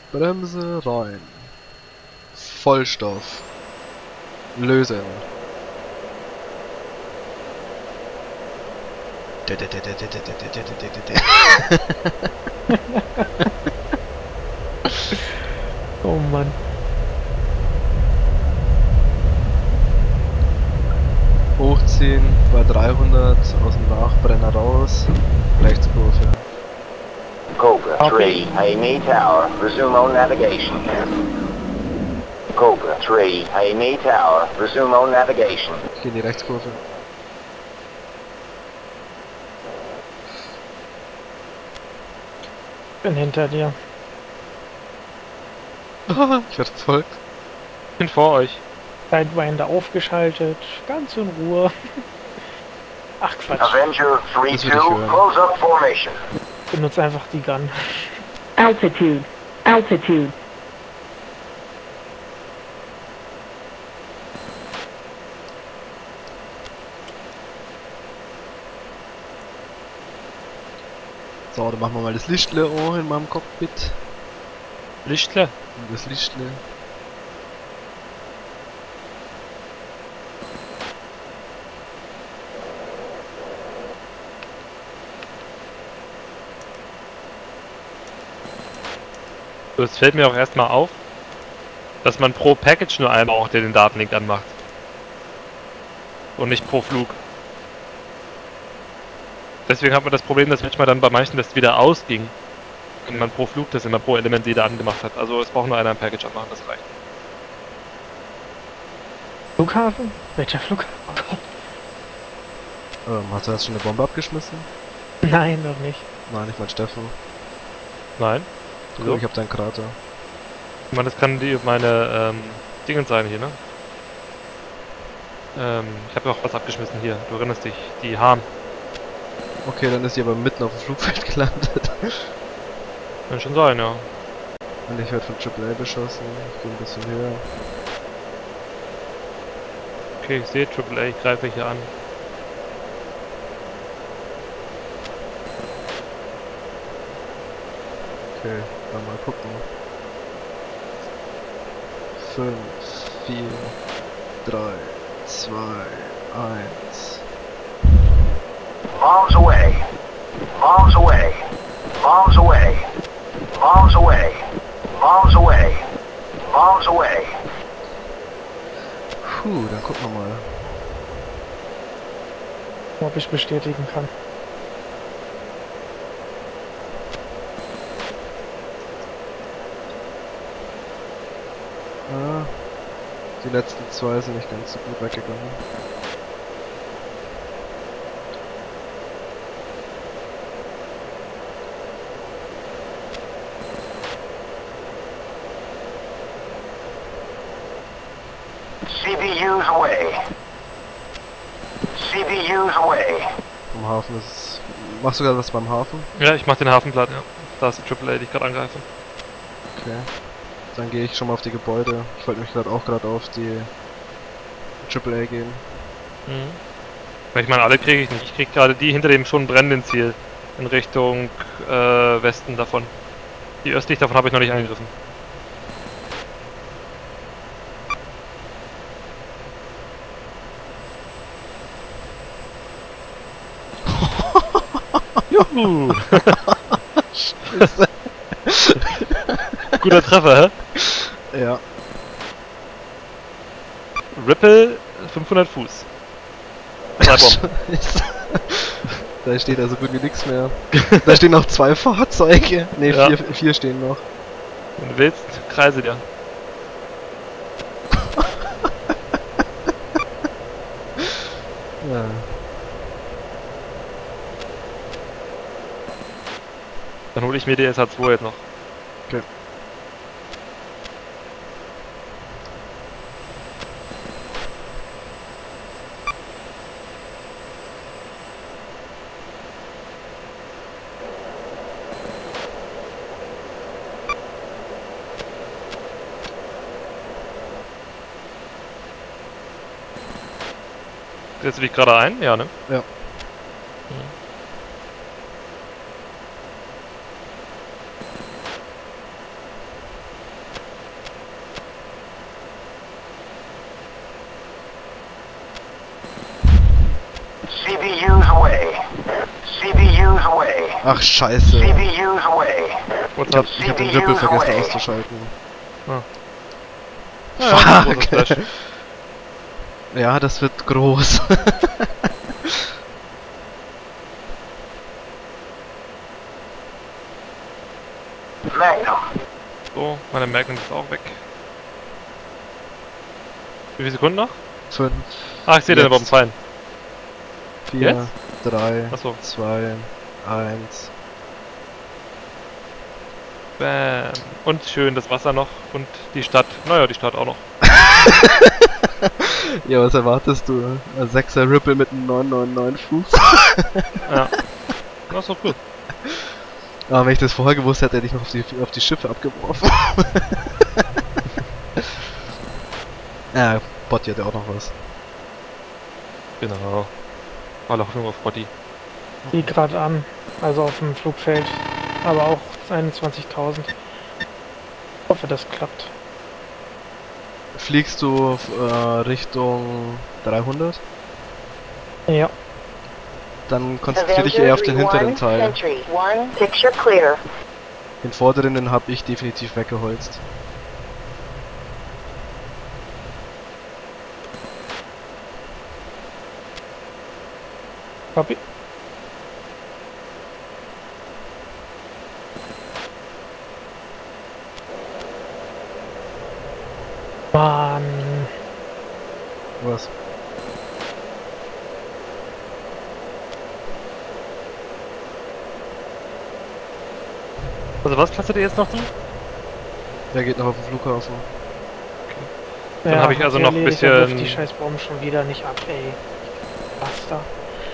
Bremse rein. Vollstoff. Lösen. Oh Mann. Hochziehen bei 300 aus dem Nachbrenner raus. Rechtskurve. Cobra 3, Amy Tower, resume on navigation. Cobra 3, Amy Tower, resume on navigation. Ich gehe in die Rechtskurve. Bin hinter dir. Ich werde verfolgt. Bin vor euch. Sidewinder aufgeschaltet. Ganz in Ruhe. Ach Quatsch. Avenger Das will ich 3-2, hören. close up formation. Benutze einfach die Gun. Altitude. Altitude. So, dann machen wir mal das Lichtle an in meinem Cockpit. Lichtler. Und das Lichtle. So, es fällt mir auch erstmal auf, dass man pro Package nur einmal auch den Datenlink anmacht. Und nicht pro Flug. Deswegen hat man das Problem, dass manchmal dann bei manchen das wieder ausging. Wenn man pro Flug das immer pro Element wieder angemacht hat. Also es braucht nur einer ein Package anmachen, das reicht. Flughafen? Welcher Flughafen? Oh Gott. Hast du jetzt schon eine Bombe abgeschmissen? Nein, noch nicht. Nein, ich mein Steffen. Nein? Guck, ich hab deinen Krater. Ich meine, das kann meine Dingens sein hier, ne? Ich habe ja auch was abgeschmissen hier. Du erinnerst dich, die Hahn. Okay, dann ist sie aber mitten auf dem Flugfeld gelandet. Kann schon sein, ja. Und ich werde von AAA beschossen. Ich gehe ein bisschen höher. Okay, ich sehe AAA, ich greife hier an. Okay, dann mal gucken. 5, 4, 3, 2, 1. Bombs away. Bombs away. Bombs away. Bombs away. Bombs away. Bombs away. Puh, dann gucken wir mal. Ob ich bestätigen kann. Ah, die letzten zwei sind nicht ganz so gut weggegangen. CBU's away. CBU's away. Vom Hafen ist es... Machst du gerade was beim Hafen? Ja, ich mach den Hafen platt, ja. Da ist die AAA, die ich gerade angreife. Okay. Dann gehe ich schon mal auf die Gebäude. Ich wollte mich gerade auf die AAA gehen. Ich meine, alle kriege ich nicht. Ich krieg gerade die hinter dem schon brennenden Ziel. In Richtung Westen davon. Die östlich davon habe ich noch nicht angegriffen. Juhu! Guter Treffer, hä? Ja. Ripple 500 Fuß. 3 Bomben. Da steht also gut wie nichts mehr. Da stehen noch 2 Fahrzeuge. Ne, Ja. 4 stehen noch. Wenn du willst, kreise dir. Ja. Dann hole ich mir die SH2 jetzt noch. Okay. Setzt du dich gerade ein? Ja, ne? Ja. CBU's away. CBU's away. Ach, scheiße. CBU's away. What's up? Ich hab den Ripple vergessen auszuschalten. Ja, großes Flash. Ja, das wird groß. Magnum. So, meine Magnum ist auch weg. Wie viele Sekunden noch? 5, Ah, ich sehe den Jetzt. aber am Fallen. 4, Jetzt? 3, Achso. 2, 1. Bam. Und schön das Wasser noch und die Stadt. Naja, die Stadt auch noch. Ja, was erwartest du? Ein 6er Ripple mit einem 999 Fuß? Ja. Das ist doch gut. Aber wenn ich das vorher gewusst hätte, hätte ich noch auf die Schiffe abgeworfen. Ja, Botti hat ja auch noch was. Genau. Alle Hoffnung auf Body. Die gerade an, also auf dem Flugfeld. Aber auch 21.000. Ich hoffe, das klappt. Fliegst du Richtung 300? Ja. Dann konzentriere dich eher auf den hinteren Teil. Sentry 1, picture clear. Den vorderen, den habe ich definitiv weggeholzt. Copy. Mann. Was? Also was klasset ihr jetzt noch drin? Der geht noch auf den Flughafen. Dann hab ich also noch ein erledigt, dann bisschen- wirft die scheiß Bomben schon wieder nicht ab, ey. Basta.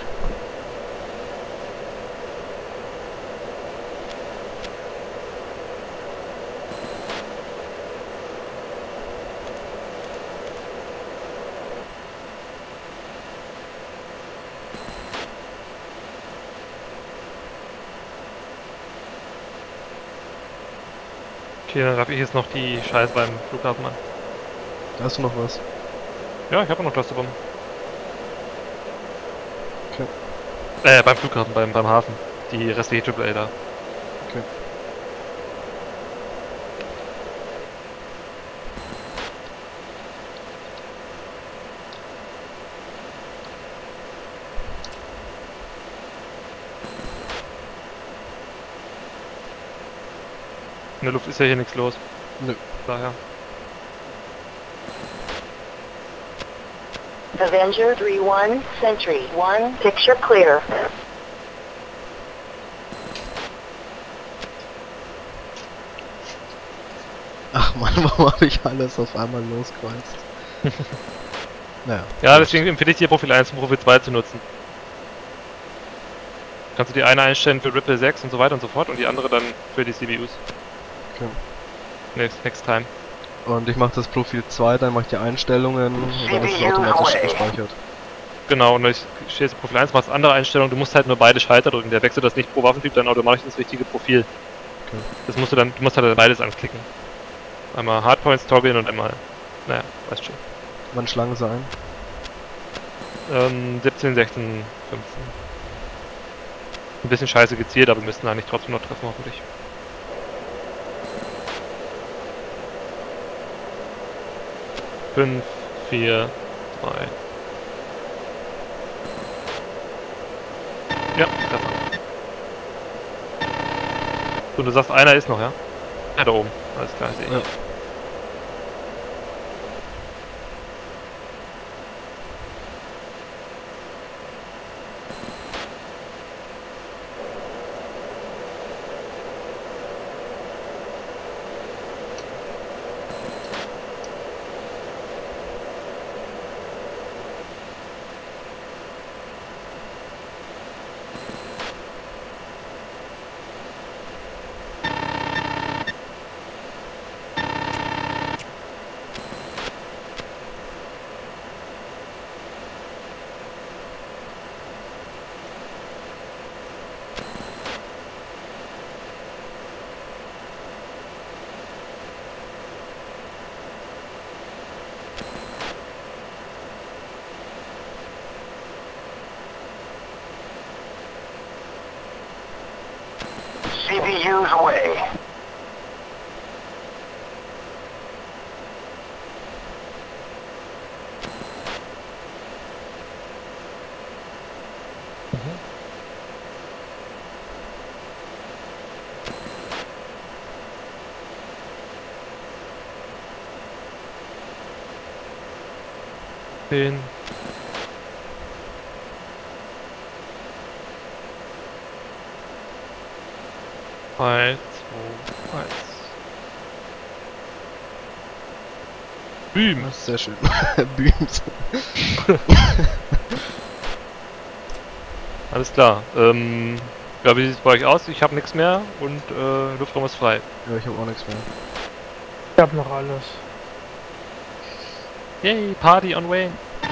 Okay, dann darf ich jetzt noch die Scheiße beim Flughafen an. Da hast du noch was. Ja, ich habe noch Clusterbomben. Okay. Beim Flughafen, beim Hafen. Die restliche AAA da. Okay. In der Luft ist ja hier nichts los. Nö. Daher. Avenger 3-1, Sentry 1, picture clear. Ach man, warum habe ich alles auf einmal loskreuzt? Naja. Ja, deswegen empfehle ich dir Profil 1 und Profil 2 zu nutzen. Kannst du die eine einstellen für Ripple 6 und so weiter und so fort und die andere dann für die CBUs. Okay. Next time. Und ich mache das Profil 2, dann mache ich die Einstellungen und dann ist es automatisch gespeichert. Genau, und ich stehe jetzt Profil 1, machst andere Einstellungen, du musst halt nur beide Schalter drücken. Der wechselt das nicht pro Waffentyp dann automatisch ins richtige Profil. Okay. Das musst du musst halt beides anklicken. Einmal Hardpoints toggeln und einmal, naja, weißt schon. Wann Schlange sein? 17, 16, 15. Ein bisschen scheiße gezielt, aber wir müssten eigentlich trotzdem noch treffen, hoffentlich. Fünf, 4, 3. Ja, Treffer. So, du sagst, einer ist noch, ja? Ja, da oben. Alles klar, sehe ich. Ja. CVUs away. Den. Eins, zwei, eins. Bühm. Das ist sehr schön. Beams. Alles klar. Ja, wie sieht es bei euch aus? Ich habe nichts mehr und Luftraum ist frei. Ja, ich habe auch nichts mehr. Ich hab noch alles. Yay, Party on way.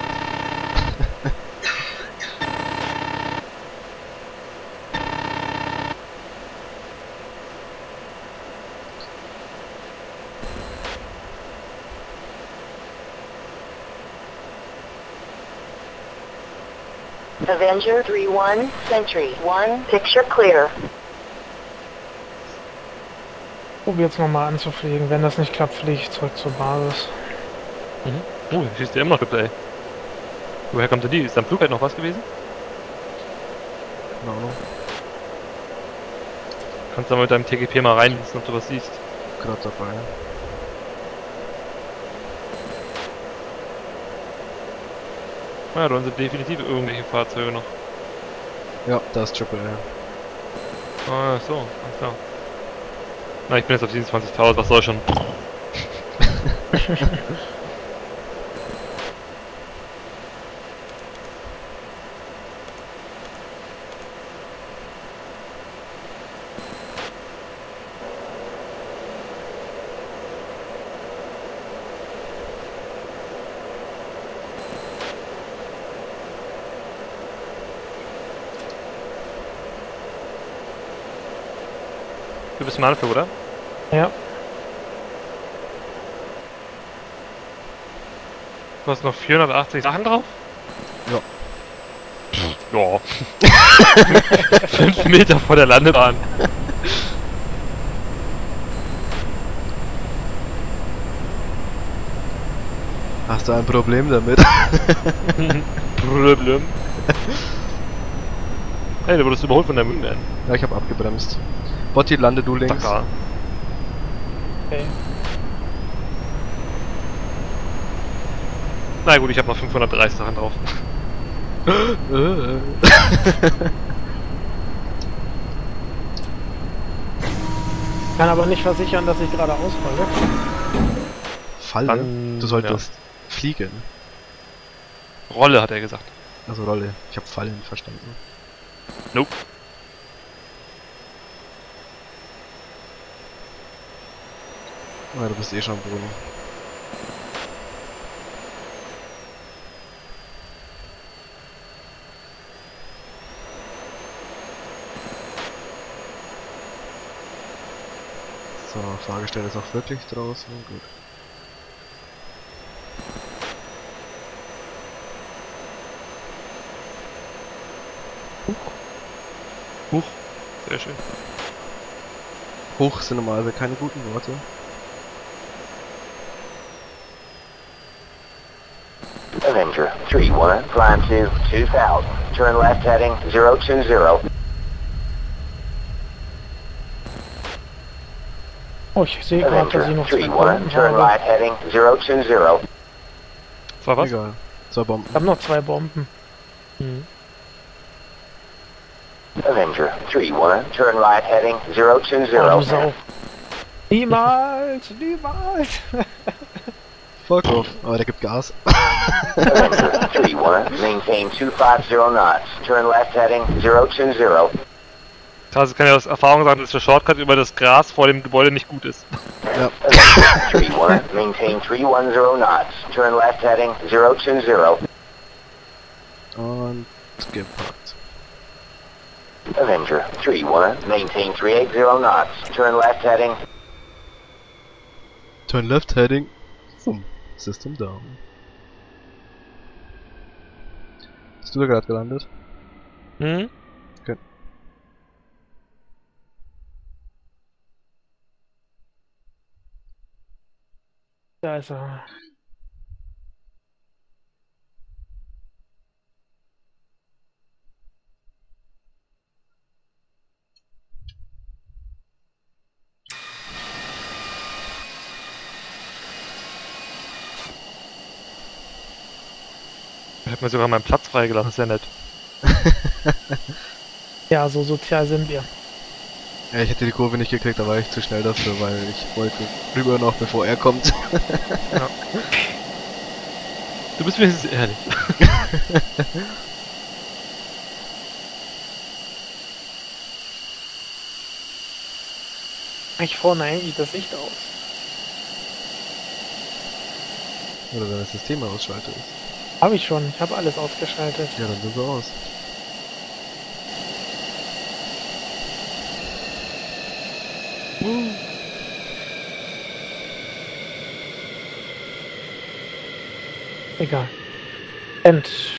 Avenger 3-1, Sentry 1, picture clear. Probier's nochmal anzufliegen. Wenn das nicht klappt, fliege ich zurück zur Basis. Oh, hier schießt der immer noch Replay. Woher kommt denn die? Ist am Flug halt noch was gewesen? Keine Ahnung. Kannst du mal mit deinem TGP mal reinlesen, ob du was siehst. Gerade dabei. Ja, da sind definitiv irgendwelche Fahrzeuge noch. Ja, da ist Triple A. Ah, so, alles klar. Na, ich bin jetzt auf 27.000, was soll schon? Du bist im Anflug, oder? Ja. Du hast noch 480 Sachen drauf? Ja. Ja. 5 Meter vor der Landebahn. Hast du ein Problem damit? Problem. Hey, du wurdest überholt von der Wingman. Ja, ich habe abgebremst. Botti, lande du links. Da. Okay. Na gut, ich habe noch 530 Sachen drauf. Kann aber nicht versichern, dass ich gerade ausfalle. Falle? Dann, Du solltest fliegen. Rolle, hat er gesagt. Also Rolle. Ich habe Fallen verstanden. Nope. Ja, du bist eh schon am Boden. So, Fragesteller ist auch wirklich draußen. Gut. Huch. Sehr schön. Hoch sind normalerweise keine guten Worte. Avenger 3-1, climb to 2000. Turn left heading 020. Oh, ich sehe gerade, dass ich Avenger noch zwei 3-1, Bomben turn habe. right heading 020. Das war was? Egal. 2 Bomben. Ich habe noch 2 Bomben. Avenger 3-1, turn right heading Oh, du 020. Sau. Niemals, niemals. Fuck off. Aber der gibt Gas. Avenger 3-1, maintain 250 knots. Turn left heading 020. Also kann ja aus Erfahrung sagen, dass der Shortcut über das Gras vor dem Gebäude nicht gut ist. Ja. Avenger 3-1, maintain 310 knots. Turn left heading 020. Und gepackt. Avenger 3-1, maintain 380 knots. Turn left heading. Turn left heading. System down. Bist du da gerade gelandet? Hm? Okay. Da ist er. Ich hab mir sogar meinen Platz freigelassen, ist ja nett. Ja, so sozial sind wir. Ja, ich hätte die Kurve nicht gekriegt, da war ich zu schnell dafür, weil ich wollte rüber noch, bevor er kommt. Ja. Du bist wenigstens ehrlich. Ich vorne eigentlich das Licht aus. Oder wenn das System ausschaltet. Habe ich schon. Ich habe alles ausgeschaltet. Ja, dann so aus. Egal. End.